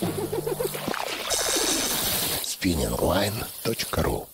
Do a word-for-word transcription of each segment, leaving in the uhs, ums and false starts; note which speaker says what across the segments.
Speaker 1: спиннинг лайн точка ру.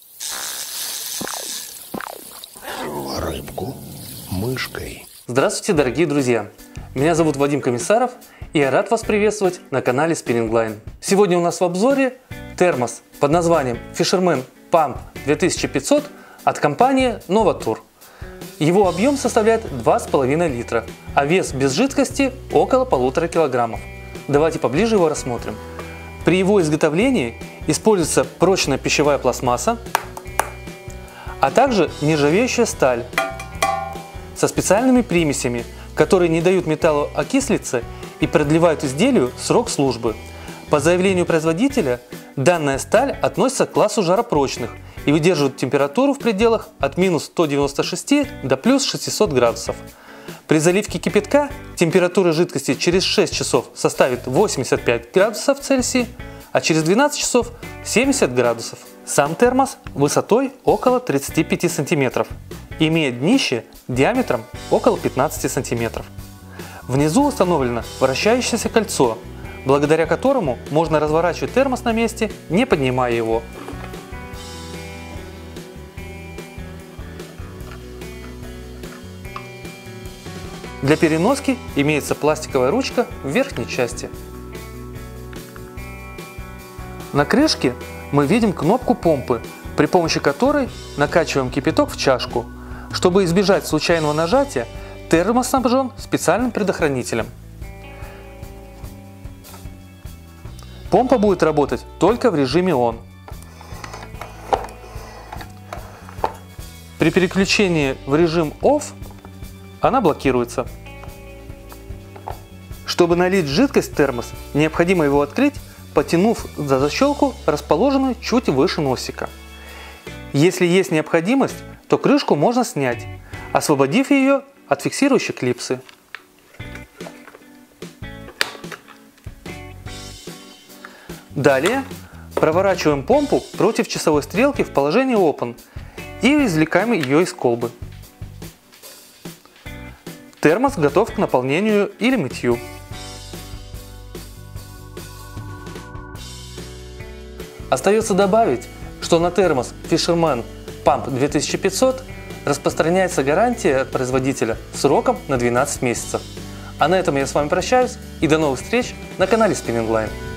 Speaker 1: Рыбку мышкой.
Speaker 2: Здравствуйте, дорогие друзья! Меня зовут Вадим Комиссаров, и я рад вас приветствовать на канале Spinning Line. Сегодня у нас в обзоре термос под названием Fisherman Pump две тысячи пятьсот от компании Novatur. Его объем составляет два с половиной литра, а вес без жидкости около полутора килограммов. Давайте поближе его рассмотрим. При его изготовлении используется прочная пищевая пластмасса, а также нержавеющая сталь со специальными примесями, которые не дают металлу окислиться и продлевают изделию срок службы. По заявлению производителя, данная сталь относится к классу жаропрочных и выдерживает температуру в пределах от минус ста девяноста шести до плюс шестисот градусов. При заливке кипятка температура жидкости через шесть часов составит восемьдесят пять градусов Цельсия, а через двенадцать часов семьдесят градусов. Сам термос высотой около тридцати пяти сантиметров, имеет днище диаметром около пятнадцати сантиметров. Внизу установлено вращающееся кольцо, благодаря которому можно разворачивать термос на месте, не поднимая его. Для переноски имеется пластиковая ручка в верхней части. На крышке мы видим кнопку помпы, при помощи которой накачиваем кипяток в чашку. Чтобы избежать случайного нажатия, термос снабжен специальным предохранителем. Помпа будет работать только в режиме он. При переключении в режим офф она блокируется. Чтобы налить жидкость в термос, необходимо его открыть, потянув за защелку, расположенную чуть выше носика. Если есть необходимость, то крышку можно снять, освободив ее от фиксирующей клипсы. Далее проворачиваем помпу против часовой стрелки в положении Open и извлекаем ее из колбы. Термос готов к наполнению или мытью. Остается добавить, что на термос Fisherman Pump две тысячи пятьсот распространяется гарантия от производителя сроком на двенадцать месяцев. А на этом я с вами прощаюсь и до новых встреч на канале Spinning Line.